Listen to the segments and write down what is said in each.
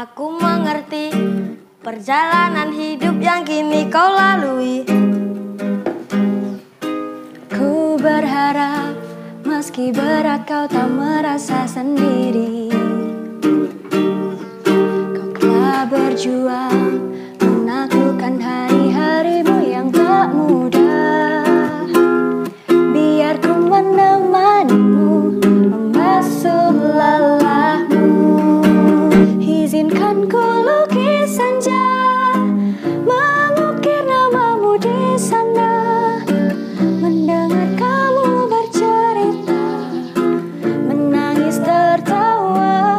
Aku mengerti perjalanan hidup yang kini kau lalui. Ku berharap meski berat kau tak merasa sendiri. Kau telah berjuang menaklukkan hari-harimu yang tak mudah. Biar ku menemanimu membasuh lelahmu. Izinkan ku lukis senja, mengukir namamu di sana, mendengar kamu bercerita, menangis tertawa.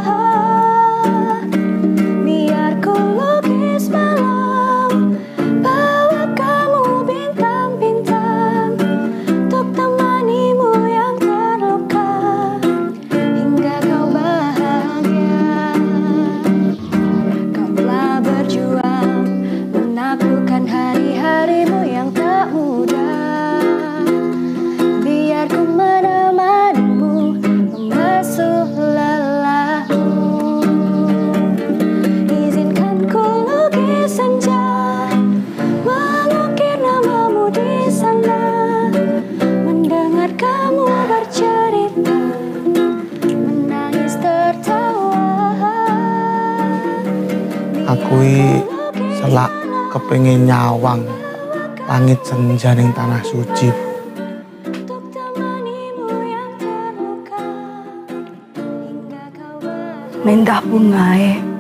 Biar ku lukis malam, bawa kamu bintang-bintang, untuk temanimu yang terluka hingga kau bahagia. Kau telah berjuang menaklukkan hari-harimu yang tak mudah. Biar ku menemanimu membasuh lelahmu. Izinkan ku lukis senja, mengukir namamu di sana, mendengar kamu bercerita, menangis tertawa. Akui selak kepengin nyawang langit senja ning tanah suci. Untuk temanimu yang terluka hingga kau bahagia. Mendah bungae